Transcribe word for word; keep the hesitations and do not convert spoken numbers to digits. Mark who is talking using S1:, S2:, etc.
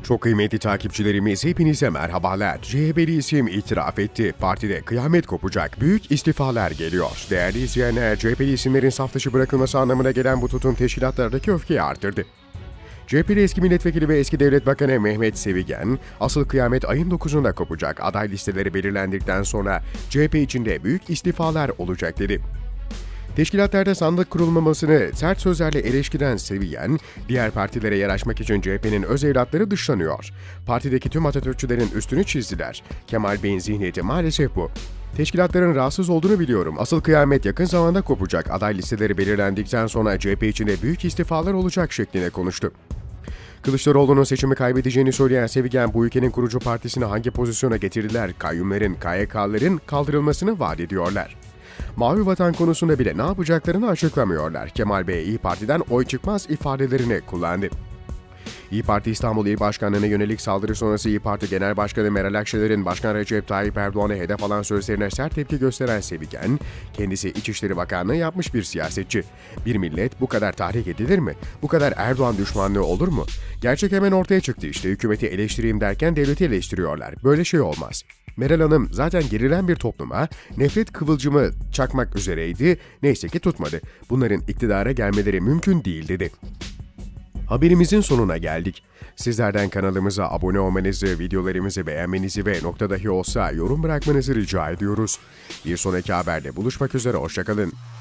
S1: Çok kıymetli takipçilerimiz, hepinize merhabalar. C H P'li isim itiraf etti. Partide kıyamet kopacak. Büyük istifalar geliyor. Değerli izleyenler, C H P'li isimlerin saf dışı bırakılması anlamına gelen bu tutum teşkilatlardaki öfkeyi arttırdı. C H P'li eski milletvekili ve eski devlet bakanı Mehmet Sevigen, asıl kıyamet ayın dokuzunda kopacak. Aday listeleri belirlendikten sonra C H P içinde büyük istifalar olacak dedi. Teşkilatlarda sandık kurulmamasını sert sözlerle eleştiren Sevigen, diğer partilere yer açmak için C H P'nin öz evlatları dışlanıyor. Partideki tüm Atatürkçülerin üstünü çizdiler. Kemal Bey'in zihniyeti maalesef bu. Teşkilatların rahatsız olduğunu biliyorum. Asıl kıyamet yakın zamanda kopacak. Aday listeleri belirlendikten sonra C H P içinde büyük istifalar olacak şeklinde konuştu. Kılıçdaroğlu'nun seçimi kaybedeceğini söyleyen Sevigen, bu ülkenin kurucu partisini hangi pozisyona getirdiler? Kayyumların, K Y K'ların kaldırılmasını vaat ediyorlar. Mavi Vatan konusunda bile ne yapacaklarını açıklamıyorlar. Kemal Bey, İYİ Parti'den oy çıkmaz ifadelerini kullandı. İYİ Parti İstanbul İl Başkanlığı'na yönelik saldırı sonrası İYİ Parti Genel Başkanı Meral Akşener'in Başkan Recep Tayyip Erdoğan'a hedef alan sözlerine sert tepki gösteren Sevigen, kendisi İçişleri Bakanlığı yapmış bir siyasetçi. Bir millet bu kadar tahrik edilir mi? Bu kadar Erdoğan düşmanlığı olur mu? Gerçek hemen ortaya çıktı işte. Hükümeti eleştireyim derken devleti eleştiriyorlar. Böyle şey olmaz. Meral Hanım zaten gerilen bir topluma nefret kıvılcımı çakmak üzereydi, neyse ki tutmadı. Bunların iktidara gelmeleri mümkün değil dedi. Haberimizin sonuna geldik. Sizlerden kanalımıza abone olmanızı, videolarımızı beğenmenizi ve nokta dahi olsa yorum bırakmanızı rica ediyoruz. Bir sonraki haberde buluşmak üzere, hoşça kalın.